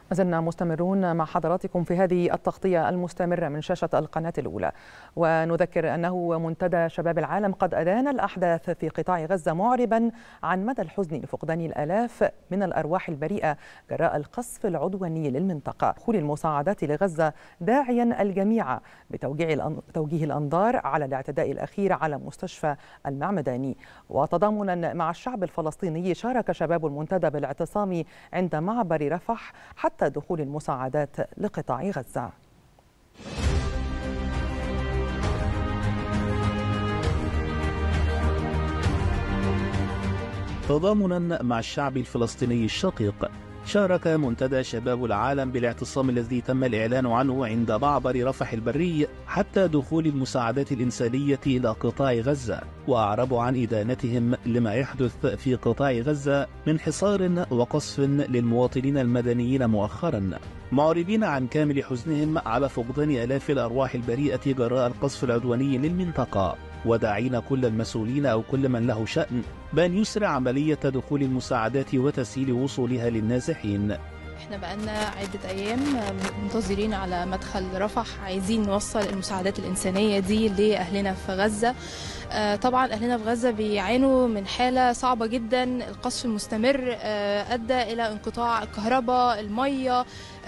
ما زلنا مستمرون مع حضراتكم في هذه التغطية المستمرة من شاشة القناة الأولى، ونذكر أنه منتدى شباب العالم قد أدان الأحداث في قطاع غزة، معربا عن مدى الحزن لفقدان الآلاف من الأرواح البريئة جراء القصف العدواني للمنطقة. دخول المساعدات لغزة داعيا الجميع بتوجيه الأنظار على الاعتداء الأخير على مستشفى المعمداني. وتضامنا مع الشعب الفلسطيني، شارك شباب المنتدى بالاعتصام عند معبر رفح حتى دخول المساعدات لقطاع غزة. تضامنا مع الشعب الفلسطيني الشقيق، شارك منتدى شباب العالم بالاعتصام الذي تم الإعلان عنه عند معبر رفح البري حتى دخول المساعدات الإنسانية إلى قطاع غزة، وأعربوا عن إدانتهم لما يحدث في قطاع غزة من حصار وقصف للمواطنين المدنيين مؤخرا، معربين عن كامل حزنهم على فقدان آلاف الأرواح البريئة جراء القصف العدواني للمنطقة، وداعين كل المسؤولين أو كل من له شأن بأن يسرع عملية دخول المساعدات وتسهيل وصولها للنازحين. احنا بقالنا عدة أيام منتظرين على مدخل رفح، عايزين نوصل المساعدات الإنسانية دي لأهلنا في غزة. طبعا أهلنا في غزة بيعانوا من حالة صعبة جدا، القصف المستمر أدى إلى انقطاع الكهرباء، المية،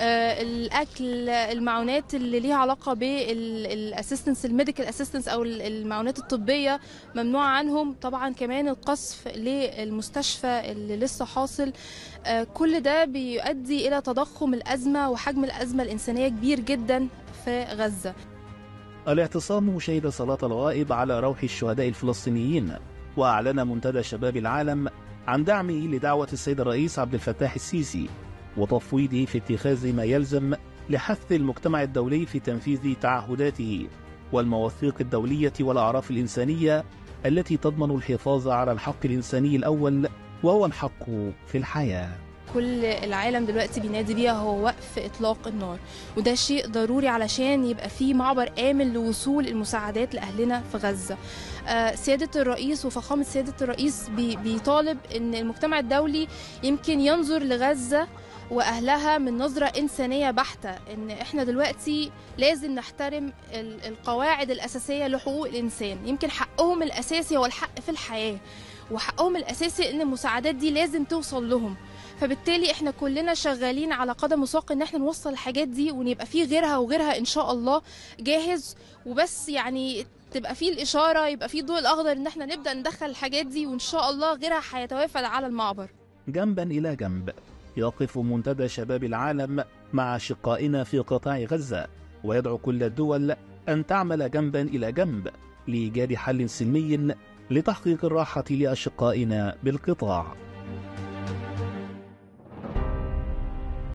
الأكل، المعونات اللي ليها علاقة بالأسيستنس، الميديكال أسيستنس أو المعونات الطبية ممنوعة عنهم. طبعا كمان القصف للمستشفى اللي لسه حاصل. كل ده بيؤدي إلى تضخم الأزمة وحجم الأزمة الإنسانية كبير جدا في غزة. الاعتصام شهد صلاة الغائب على روح الشهداء الفلسطينيين، وأعلن منتدى شباب العالم عن دعمه لدعوة السيد الرئيس عبد الفتاح السيسي وتفويضه في اتخاذ ما يلزم لحث المجتمع الدولي في تنفيذ تعهداته والمواثيق الدولية والأعراف الإنسانية التي تضمن الحفاظ على الحق الإنساني الأول، وهو الحق في الحياة. كل العالم دلوقتي بينادي بيها هو وقف إطلاق النار، وده شيء ضروري علشان يبقى فيه معبر آمن لوصول المساعدات لأهلنا في غزة. سيادة الرئيس وفخامة سيادة الرئيس بيطالب إن المجتمع الدولي يمكن ينظر لغزة وأهلها من نظرة إنسانية بحتة، إن إحنا دلوقتي لازم نحترم القواعد الأساسية لحقوق الإنسان. يمكن حقهم الأساسي هو الحق في الحياة، وحقهم الأساسي إن المساعدات دي لازم توصل لهم. فبالتالي احنا كلنا شغالين على قدم وساق ان احنا نوصل الحاجات دي، ونبقى فيه غيرها وغيرها ان شاء الله جاهز، وبس يعني تبقى فيه الاشاره، يبقى فيه الضوء الاخضر ان احنا نبدا ندخل الحاجات دي، وان شاء الله غيرها هيتوافد على المعبر. جنبا الى جنب يقف منتدى شباب العالم مع شقائنا في قطاع غزة، ويدعو كل الدول ان تعمل جنبا الى جنب لايجاد حل سلمي لتحقيق الراحه لاشقائنا بالقطاع.